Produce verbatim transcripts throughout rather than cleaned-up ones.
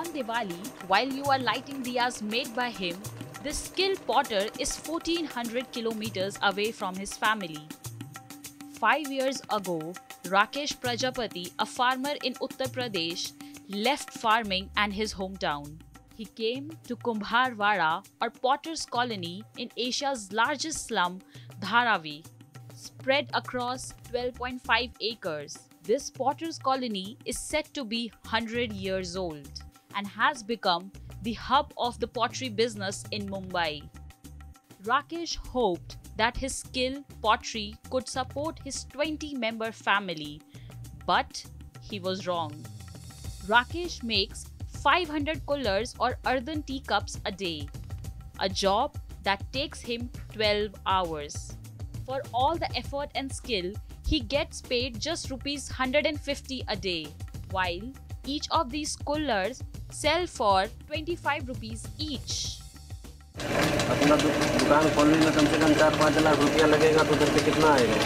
On Diwali, while you are lighting diyas made by him, this skilled potter is fourteen hundred kilometers away from his family. Five years ago, Rakesh Prajapati, a farmer in Uttar Pradesh, left farming and his hometown. He came to Khumbarwada, or Potter's colony in Asia's largest slum, Dharavi, spread across twelve point five acres. This Potter's colony is said to be one hundred years old and has become the hub of the pottery business in Mumbai. Rakesh hoped that his skill, pottery, could support his twenty-member family, but he was wrong. Rakesh makes five hundred kullers or earthen teacups a day, a job that takes him twelve hours. For all the effort and skill, he gets paid just rupees one hundred fifty a day, while each of these kullers sell for twenty-five rupees each. अपना दुकान खोलने में कम से कम चार पाँच लाख रुपया लगेगा तो उधर पे कितना आएगा?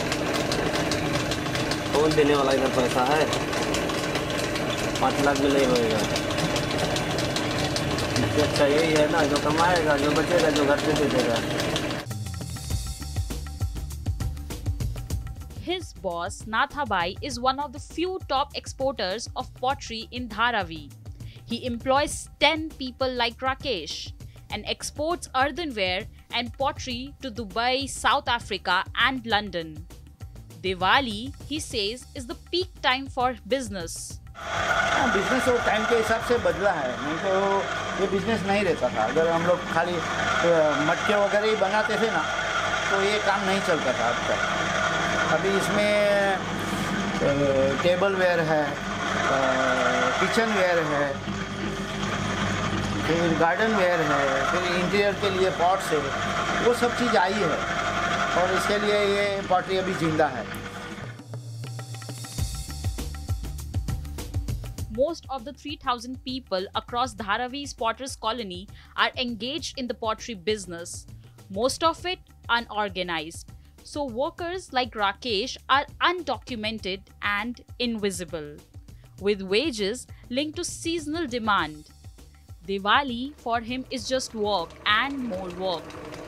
कौन देने वाला इधर पैसा है? पाँच लाख में नहीं होएगा। इससे अच्छा यही है ना, जो कमाएगा, जो बचेगा, जो घर पे दे देगा। His boss, Nathabai, is one of the few top exporters of pottery in Dharavi. He employs ten people like Rakesh and exports earthenware and pottery to Dubai, South Africa and London. Diwali, he says, is the peak time for business. Business और time के हिसाब से बदला है, नहीं तो ये business नहीं रहता था। अगर हम लोग खाली मटके वगैरह ही बनाते थे ना, तो ये काम नहीं चलता था अब तक। अभी इसमें टेबल वेयर है, किचन वेयर है, फिर गार्डन वेयर है, फिर इंटीरियर के लिए पॉट्स है, वो सब चीज़ आई है और इसके लिए ये पॉटरी अभी जिंदा है। Most of the three thousand people across Dharavi's Potter's colony are engaged in the pottery business, most of it unorganized. So workers like Rakesh are undocumented and invisible, with wages linked to seasonal demand. Diwali for him is just work and more work.